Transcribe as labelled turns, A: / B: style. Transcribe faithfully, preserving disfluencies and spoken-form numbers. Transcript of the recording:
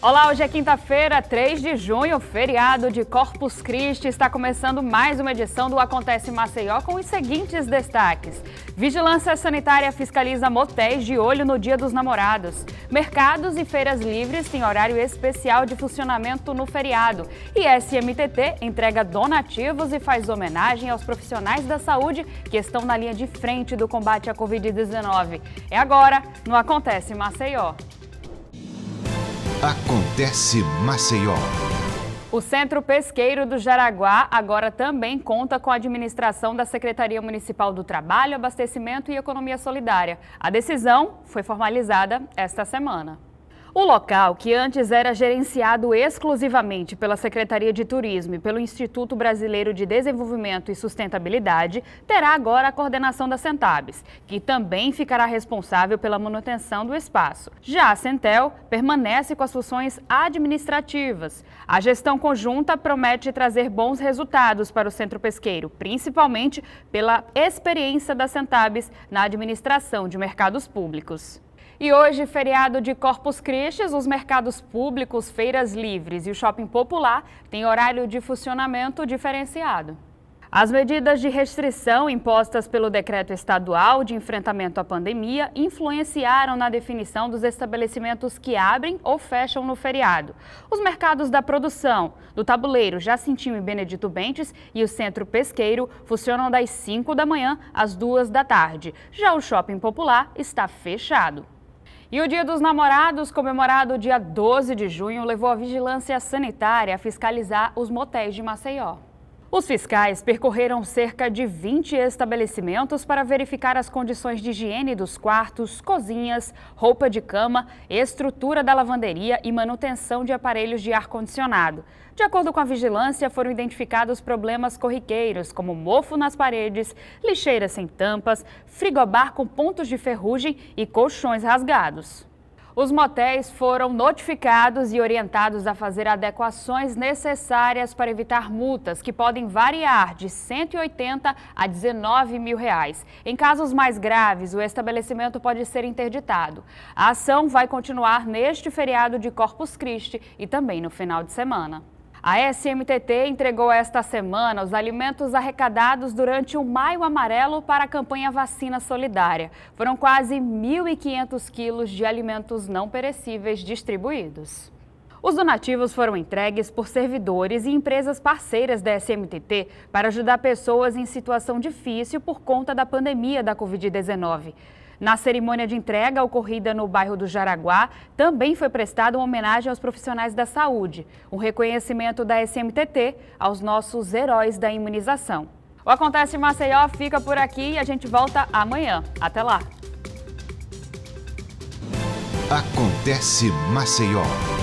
A: Olá, hoje é quinta-feira, três de junho, feriado de Corpus Christi. Está começando mais uma edição do Acontece Maceió com os seguintes destaques. Vigilância Sanitária fiscaliza motéis de olho no Dia dos Namorados. Mercados e feiras livres têm horário especial de funcionamento no feriado. E S M T T entrega donativos e faz homenagem aos profissionais da saúde que estão na linha de frente do combate à covid dezenove. É agora no Acontece Maceió.
B: Acontece Maceió.
A: O Centro Pesqueiro do Jaraguá agora também conta com a administração da Secretaria Municipal do Trabalho, Abastecimento e Economia Solidária. A decisão foi formalizada esta semana. O local, que antes era gerenciado exclusivamente pela Secretaria de Turismo e pelo Instituto Brasileiro de Desenvolvimento e Sustentabilidade, terá agora a coordenação da Centabes, que também ficará responsável pela manutenção do espaço. Já a Centel permanece com as funções administrativas. A gestão conjunta promete trazer bons resultados para o Centro Pesqueiro, principalmente pela experiência da Centabes na administração de mercados públicos. E hoje, feriado de Corpus Christi, os mercados públicos, feiras livres e o shopping popular têm horário de funcionamento diferenciado. As medidas de restrição impostas pelo decreto estadual de enfrentamento à pandemia influenciaram na definição dos estabelecimentos que abrem ou fecham no feriado. Os mercados da produção, do Tabuleiro, Jacintinho e Benedito Bentes e o Centro Pesqueiro funcionam das cinco da manhã às duas da tarde. Já o shopping popular está fechado. E o Dia dos Namorados, comemorado dia doze de junho, levou a Vigilância Sanitária a fiscalizar os motéis de Maceió. Os fiscais percorreram cerca de vinte estabelecimentos para verificar as condições de higiene dos quartos, cozinhas, roupa de cama, estrutura da lavanderia e manutenção de aparelhos de ar-condicionado. De acordo com a vigilância, foram identificados problemas corriqueiros, como mofo nas paredes, lixeiras sem tampas, frigobar com pontos de ferrugem e colchões rasgados. Os motéis foram notificados e orientados a fazer adequações necessárias para evitar multas, que podem variar de cento e oitenta a dezenove mil reais. Em casos mais graves, o estabelecimento pode ser interditado. A ação vai continuar neste feriado de Corpus Christi e também no final de semana. A S M T T entregou esta semana os alimentos arrecadados durante o Maio Amarelo para a campanha Vacina Solidária. Foram quase mil e quinhentos quilos de alimentos não perecíveis distribuídos. Os donativos foram entregues por servidores e empresas parceiras da S M T T para ajudar pessoas em situação difícil por conta da pandemia da covid dezenove. Na cerimônia de entrega ocorrida no bairro do Jaraguá, também foi prestada uma homenagem aos profissionais da saúde, um reconhecimento da S M T T aos nossos heróis da imunização. O Acontece Maceió fica por aqui e a gente volta amanhã. Até lá!
B: Acontece Maceió.